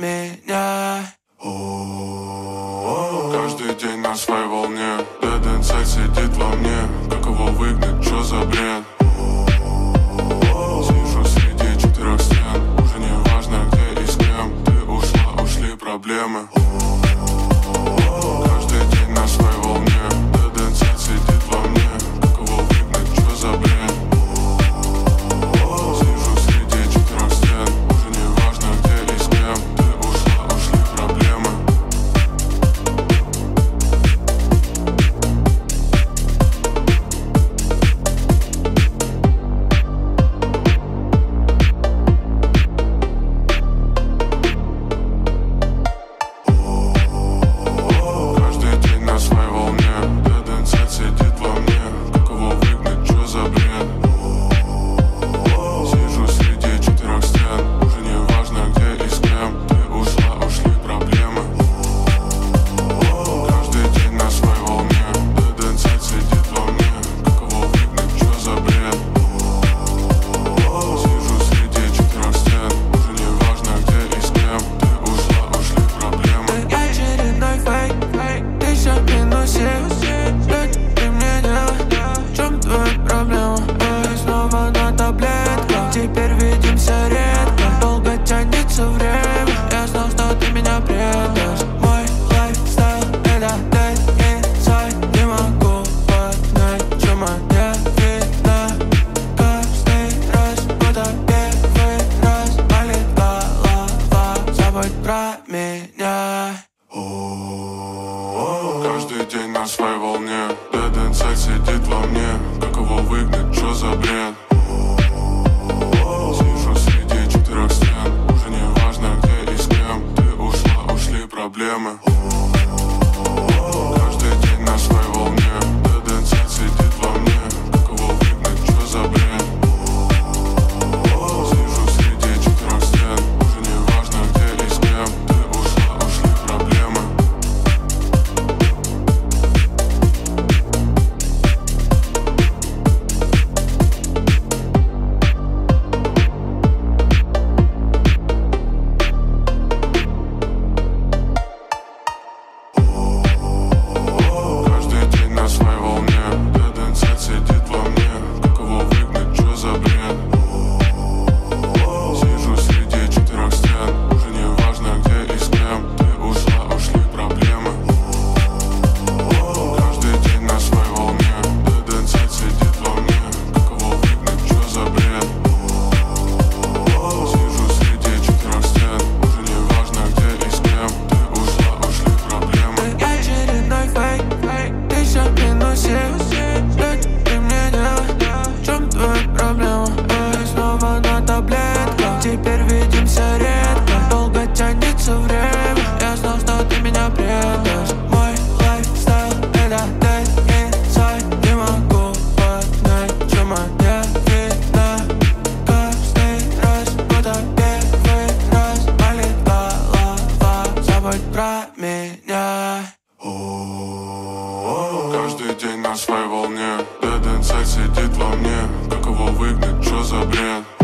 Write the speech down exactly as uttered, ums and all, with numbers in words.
меня. Каждый день на своей волне. Dead Inside сидит во мне. Как его выгнать, чё за бред? Сижу среди четырех стен. Уже не важно где и с кем. Ты ушла, ушли проблемы. Каждый день на своей волне. Dead Inside сидит во мне. Как его выгнать, чё за бред? Сижу среди четырех стен. Уже не важно где и с кем. Ты ушла, ушли проблемы. Теперь видимся редко, долго тянется время. Я знал, что ты меня предашь. Мой лайфстайл — это dead inside. Не могу понять, чё моя вина. Каждый раз, будто первый раз, болит голова. Забудь про меня. Каждый день на своей волне. Dead Inside сидит во мне. Как его выгнать, чё за бред? Сижу среди четырех стен. Уже не важно где и с кем. Ты ушла, ушли проблемы. Каждый день на своей волне. Dead Inside сидит во мне. Как его выгнать, чё за бред? Сижу среди четырех стен. Уже не важно где и с кем. Ты ушла, ушли проблемы. Сидит во мне, как его выгнать, чё за бред? Сижу среди четырех стен. Уже не важно где и с кем. Ты ушла, ушли проблемы. Каждый день на своей волне. Dead Inside сидит во мне. Как его выгнать, чё за бред? Сижу среди четырех стен. Уже не важно где и с кем. Ты ушла, ушли проблемы. Очередной фейк, ты всё в минусе. Теперь видимся редко, долго тянется время. Я знал, что ты меня предашь. Мой лайфстайл — это dead inside. Не могу понять, чё моя вина. Каждый раз, будто первый раз, болит голова. Забудь про меня. Каждый день на своей волне. Dead Inside сидит во мне. Как его выгнать, чё за бред?